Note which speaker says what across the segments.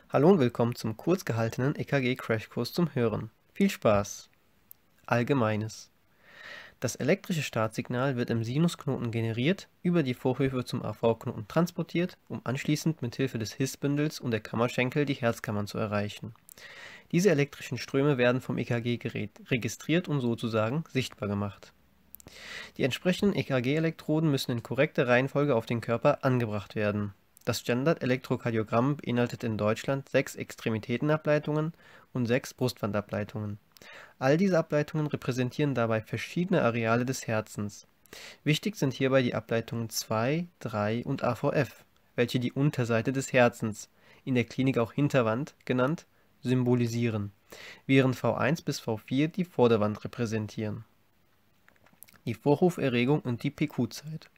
Speaker 1: Hallo und willkommen zum kurz gehaltenen EKG-Crashkurs zum Hören. Viel Spaß! Allgemeines. Das elektrische Startsignal wird im Sinusknoten generiert, über die Vorhöfe zum AV-Knoten transportiert, um anschließend mit Hilfe des Hissbündels und der Kammerschenkel die Herzkammern zu erreichen. Diese elektrischen Ströme werden vom EKG-Gerät registriert und sozusagen sichtbar gemacht. Die entsprechenden EKG-Elektroden müssen in korrekter Reihenfolge auf den Körper angebracht werden. Das Standard-Elektrokardiogramm beinhaltet in Deutschland 6 Extremitätenableitungen und 6 Brustwandableitungen. All diese Ableitungen repräsentieren dabei verschiedene Areale des Herzens. Wichtig sind hierbei die Ableitungen 2, 3 und AVF, welche die Unterseite des Herzens, in der Klinik auch Hinterwand genannt, symbolisieren, während V1 bis V4 die Vorderwand repräsentieren. Die Vorhoferregung und die PQ-Zeit.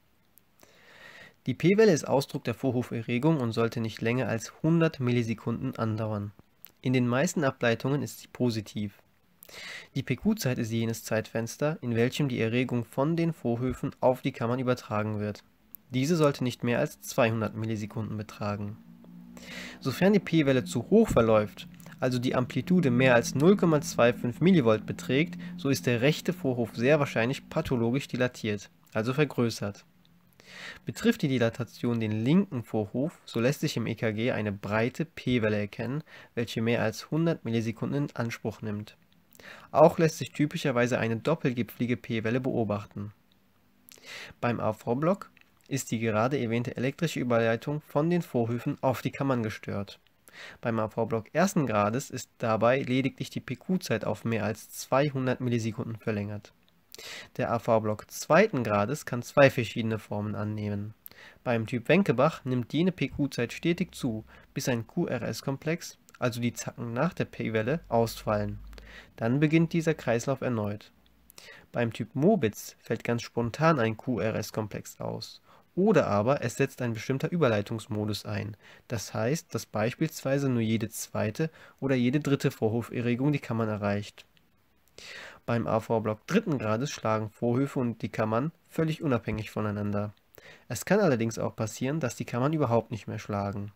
Speaker 1: Die P-Welle ist Ausdruck der Vorhoferregung und sollte nicht länger als 100 Millisekunden andauern. In den meisten Ableitungen ist sie positiv. Die PQ-Zeit ist jenes Zeitfenster, in welchem die Erregung von den Vorhöfen auf die Kammern übertragen wird. Diese sollte nicht mehr als 200 Millisekunden betragen. Sofern die P-Welle zu hoch verläuft, also die Amplitude mehr als 0,25 mV beträgt, so ist der rechte Vorhof sehr wahrscheinlich pathologisch dilatiert, also vergrößert. Betrifft die Dilatation den linken Vorhof, so lässt sich im EKG eine breite P-Welle erkennen, welche mehr als 100 Millisekunden in Anspruch nimmt. Auch lässt sich typischerweise eine doppelgipfelige P-Welle beobachten. Beim AV-Block ist die gerade erwähnte elektrische Überleitung von den Vorhöfen auf die Kammern gestört. Beim AV-Block ersten Grades ist dabei lediglich die PQ-Zeit auf mehr als 200 Millisekunden verlängert. Der AV-Block zweiten Grades kann zwei verschiedene Formen annehmen. Beim Typ Wenkebach nimmt jene PQ-Zeit stetig zu, bis ein QRS-Komplex, also die Zacken nach der P-Welle, ausfallen. Dann beginnt dieser Kreislauf erneut. Beim Typ Mobitz fällt ganz spontan ein QRS-Komplex aus. Oder aber es setzt ein bestimmter Überleitungsmodus ein. Das heißt, dass beispielsweise nur jede zweite oder jede dritte Vorhoferregung die Kammern erreicht. Beim AV-Block dritten Grades schlagen Vorhöfe und die Kammern völlig unabhängig voneinander. Es kann allerdings auch passieren, dass die Kammern überhaupt nicht mehr schlagen.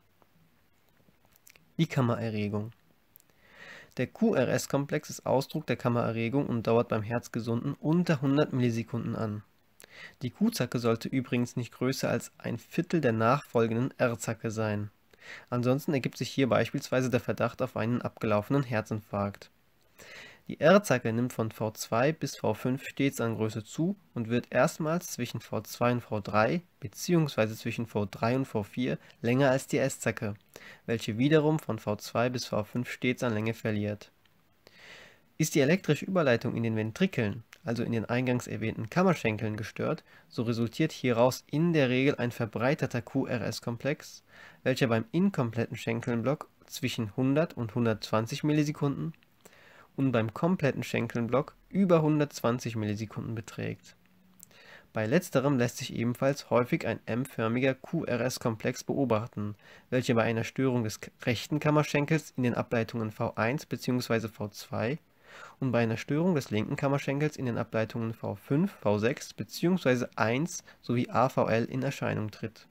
Speaker 1: Die Kammererregung. Der QRS-Komplex ist Ausdruck der Kammererregung und dauert beim Herzgesunden unter 100 Millisekunden an. Die Q-Zacke sollte übrigens nicht größer als ein Viertel der nachfolgenden R-Zacke sein. Ansonsten ergibt sich hier beispielsweise der Verdacht auf einen abgelaufenen Herzinfarkt. Die R-Zacke nimmt von V2 bis V5 stets an Größe zu und wird erstmals zwischen V2 und V3 bzw. zwischen V3 und V4 länger als die S-Zacke, welche wiederum von V2 bis V5 stets an Länge verliert. Ist die elektrische Überleitung in den Ventrikeln, also in den eingangs erwähnten Kammerschenkeln, gestört, so resultiert hieraus in der Regel ein verbreiterter QRS-Komplex, welcher beim inkompletten Schenkelblock zwischen 100 und 120 Millisekunden und beim kompletten Schenkelblock über 120 Millisekunden beträgt. Bei letzterem lässt sich ebenfalls häufig ein M-förmiger QRS-Komplex beobachten, welcher bei einer Störung des rechten Kammerschenkels in den Ableitungen V1 bzw. V2 und bei einer Störung des linken Kammerschenkels in den Ableitungen V5, V6 bzw. 1 sowie AVL in Erscheinung tritt.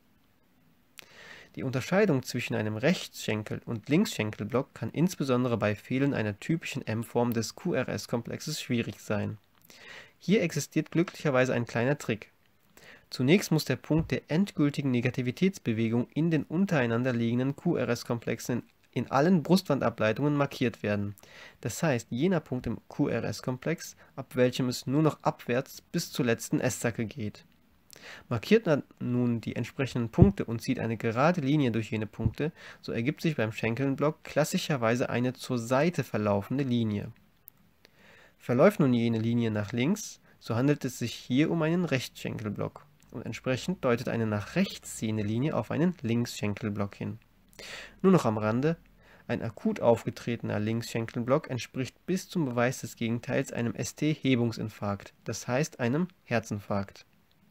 Speaker 1: Die Unterscheidung zwischen einem Rechtsschenkel- und Linksschenkelblock kann insbesondere bei Fehlen einer typischen M-Form des QRS-Komplexes schwierig sein. Hier existiert glücklicherweise ein kleiner Trick. Zunächst muss der Punkt der endgültigen Negativitätsbewegung in den untereinander liegenden QRS-Komplexen in allen Brustwandableitungen markiert werden. Das heißt, jener Punkt im QRS-Komplex, ab welchem es nur noch abwärts bis zur letzten S-Zacke geht. Markiert man nun die entsprechenden Punkte und zieht eine gerade Linie durch jene Punkte, so ergibt sich beim Schenkelblock klassischerweise eine zur Seite verlaufende Linie. Verläuft nun jene Linie nach links, so handelt es sich hier um einen Rechtsschenkelblock und entsprechend deutet eine nach rechts ziehende Linie auf einen Linksschenkelblock hin. Nur noch am Rande: ein akut aufgetretener Linksschenkelblock entspricht bis zum Beweis des Gegenteils einem ST-Hebungsinfarkt, das heißt einem Herzinfarkt.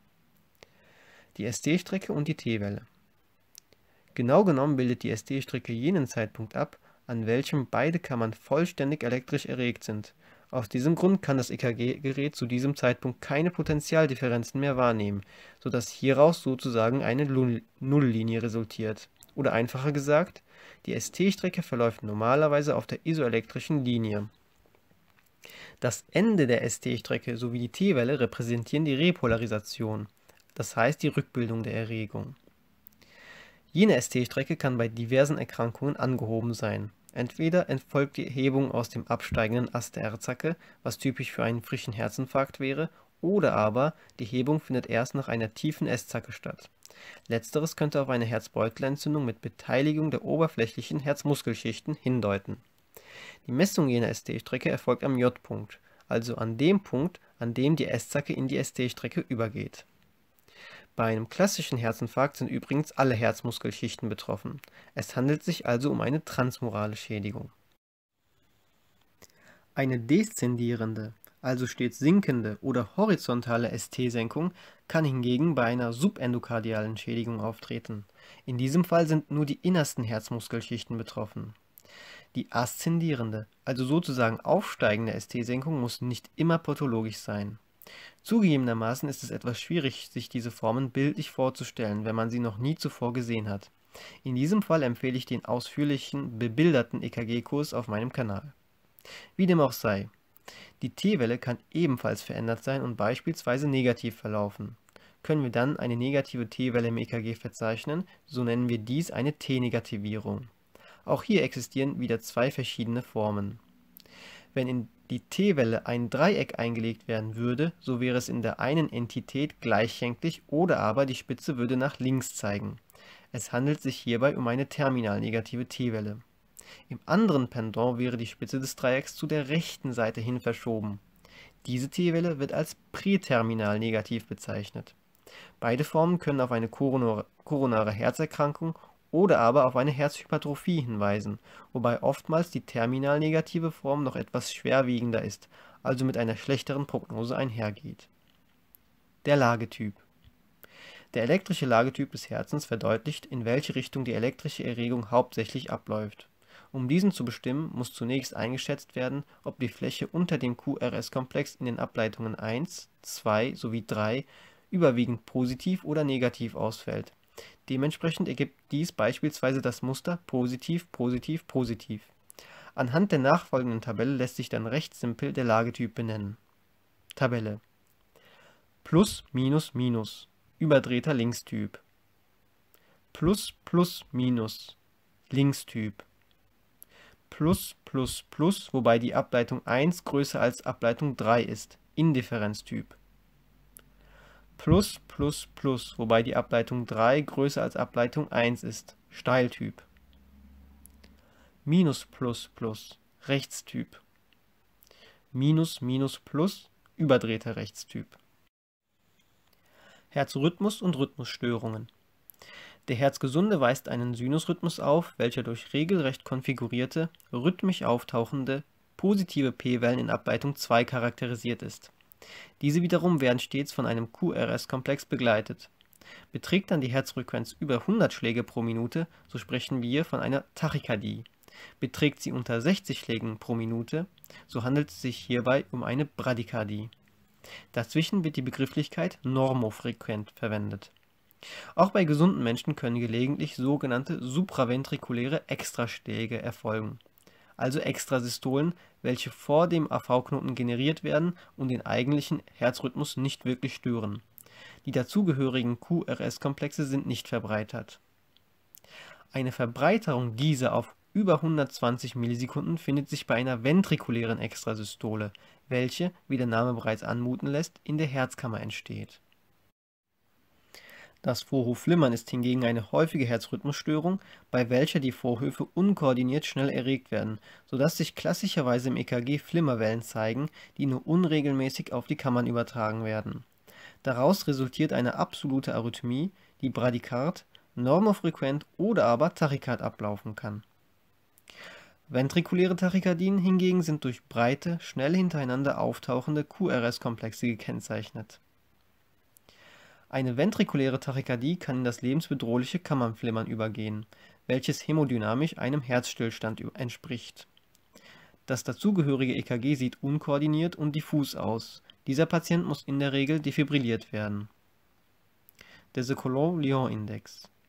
Speaker 1: Die ST-Strecke und die T-Welle. Genau genommen bildet die ST-Strecke jenen Zeitpunkt ab, an welchem beide Kammern vollständig elektrisch erregt sind. Aus diesem Grund kann das EKG-Gerät zu diesem Zeitpunkt keine Potentialdifferenzen mehr wahrnehmen, sodass hieraus sozusagen eine Nulllinie resultiert. Oder einfacher gesagt, die ST-Strecke verläuft normalerweise auf der isoelektrischen Linie. Das Ende der ST-Strecke sowie die T-Welle repräsentieren die Repolarisation, das heißt die Rückbildung der Erregung. Jene ST-Strecke kann bei diversen Erkrankungen angehoben sein. Entweder erfolgt die Hebung aus dem absteigenden Ast der R-Zacke, was typisch für einen frischen Herzinfarkt wäre, oder aber die Hebung findet erst nach einer tiefen S-Zacke statt. Letzteres könnte auf eine Herzbeutelentzündung mit Beteiligung der oberflächlichen Herzmuskelschichten hindeuten. Die Messung jener ST-Strecke erfolgt am J-Punkt, also an dem Punkt, an dem die S-Zacke in die ST-Strecke übergeht. Bei einem klassischen Herzinfarkt sind übrigens alle Herzmuskelschichten betroffen. Es handelt sich also um eine transmurale Schädigung. Eine deszendierende, also stets sinkende oder horizontale ST-Senkung kann hingegen bei einer subendokardialen Schädigung auftreten. In diesem Fall sind nur die innersten Herzmuskelschichten betroffen. Die aszendierende, also sozusagen aufsteigende ST-Senkung muss nicht immer pathologisch sein. Zugegebenermaßen ist es etwas schwierig, sich diese Formen bildlich vorzustellen, wenn man sie noch nie zuvor gesehen hat. In diesem Fall empfehle ich den ausführlichen, bebilderten EKG-Kurs auf meinem Kanal. Wie dem auch sei, die T-Welle kann ebenfalls verändert sein und beispielsweise negativ verlaufen. Können wir dann eine negative T-Welle im EKG verzeichnen, so nennen wir dies eine T-Negativierung. Auch hier existieren wieder zwei verschiedene Formen. Wenn in die T-Welle ein Dreieck eingelegt werden würde, so wäre es in der einen Entität gleichschenklig oder aber die Spitze würde nach links zeigen. Es handelt sich hierbei um eine terminal negative T-Welle. Im anderen Pendant wäre die Spitze des Dreiecks zu der rechten Seite hin verschoben. Diese T-Welle wird als präterminal negativ bezeichnet. Beide Formen können auf eine koronare Herzerkrankung oder aber auf eine Herzhypertrophie hinweisen, wobei oftmals die terminal negative Form noch etwas schwerwiegender ist, also mit einer schlechteren Prognose einhergeht. Der Lagetyp. Der elektrische Lagetyp des Herzens verdeutlicht, in welche Richtung die elektrische Erregung hauptsächlich abläuft. Um diesen zu bestimmen, muss zunächst eingeschätzt werden, ob die Fläche unter dem QRS-Komplex in den Ableitungen 1, 2 sowie 3 überwiegend positiv oder negativ ausfällt. Dementsprechend ergibt dies beispielsweise das Muster positiv, positiv, positiv. Anhand der nachfolgenden Tabelle lässt sich dann recht simpel der Lagetyp benennen. Tabelle: Plus, Minus, Minus, überdrehter Linkstyp. Plus, Plus, Minus, Linkstyp. Plus, Plus, Plus, wobei die Ableitung 1 größer als Ableitung 3 ist, Indifferenztyp. Plus, Plus, Plus, wobei die Ableitung 3 größer als Ableitung 1 ist, Steiltyp. Minus, Plus, Plus, Rechtstyp. Minus, Minus, Plus, überdrehter Rechtstyp. Herzrhythmus und Rhythmusstörungen. Der Herzgesunde weist einen Sinusrhythmus auf, welcher durch regelrecht konfigurierte, rhythmisch auftauchende, positive P-Wellen in Ableitung 2 charakterisiert ist. Diese wiederum werden stets von einem QRS-Komplex begleitet. Beträgt dann die Herzfrequenz über 100 Schläge pro Minute, so sprechen wir von einer Tachykardie. Beträgt sie unter 60 Schlägen pro Minute, so handelt es sich hierbei um eine Bradykardie. Dazwischen wird die Begrifflichkeit normofrequent verwendet. Auch bei gesunden Menschen können gelegentlich sogenannte supraventrikuläre Extraschläge erfolgen, also Extrasystolen, welche vor dem AV-Knoten generiert werden und den eigentlichen Herzrhythmus nicht wirklich stören. Die dazugehörigen QRS-Komplexe sind nicht verbreitert. Eine Verbreiterung dieser auf über 120 Millisekunden findet sich bei einer ventrikulären Extrasystole, welche, wie der Name bereits anmuten lässt, in der Herzkammer entsteht. Das Vorhofflimmern ist hingegen eine häufige Herzrhythmusstörung, bei welcher die Vorhöfe unkoordiniert schnell erregt werden, sodass sich klassischerweise im EKG Flimmerwellen zeigen, die nur unregelmäßig auf die Kammern übertragen werden. Daraus resultiert eine absolute Arrhythmie, die bradykard, normofrequent oder aber tachykard ablaufen kann. Ventrikuläre Tachykardien hingegen sind durch breite, schnell hintereinander auftauchende QRS-Komplexe gekennzeichnet. Eine ventrikuläre Tachykardie kann in das lebensbedrohliche Kammernflimmern übergehen, welches hämodynamisch einem Herzstillstand entspricht. Das dazugehörige EKG sieht unkoordiniert und diffus aus. Dieser Patient muss in der Regel defibrilliert werden. Der Sokolov-Lyon-Index.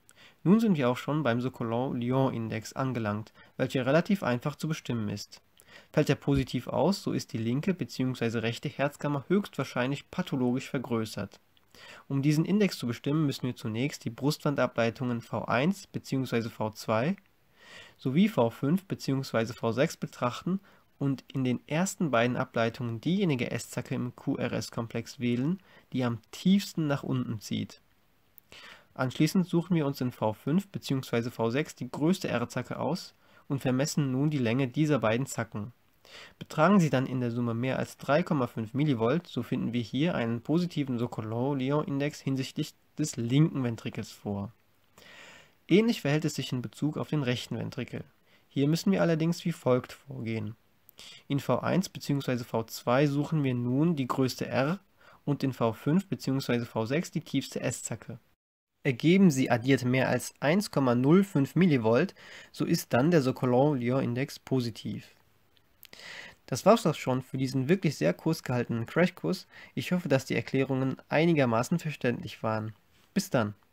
Speaker 1: Nun sind wir auch schon beim Sokolov-Lyon-Index angelangt, welcher relativ einfach zu bestimmen ist. Fällt er positiv aus, so ist die linke bzw. rechte Herzkammer höchstwahrscheinlich pathologisch vergrößert. Um diesen Index zu bestimmen, müssen wir zunächst die Brustwandableitungen V1 bzw. V2 sowie V5 bzw. V6 betrachten und in den ersten beiden Ableitungen diejenige S-Zacke im QRS-Komplex wählen, die am tiefsten nach unten zieht. Anschließend suchen wir uns in V5 bzw. V6 die größte R-Zacke aus und vermessen nun die Länge dieser beiden Zacken. Betragen sie dann in der Summe mehr als 3,5 mV, so finden wir hier einen positiven Sokolov-Lyon-Index hinsichtlich des linken Ventrikels vor. Ähnlich verhält es sich in Bezug auf den rechten Ventrikel. Hier müssen wir allerdings wie folgt vorgehen. In V1 bzw. V2 suchen wir nun die größte R und in V5 bzw. V6 die tiefste S-Zacke. Ergeben sie addiert mehr als 1,05 mV, so ist dann der Sokolov-Lyon-Index positiv. Das war's auch schon für diesen wirklich sehr kurz gehaltenen Crashkurs. Ich hoffe, dass die Erklärungen einigermaßen verständlich waren. Bis dann!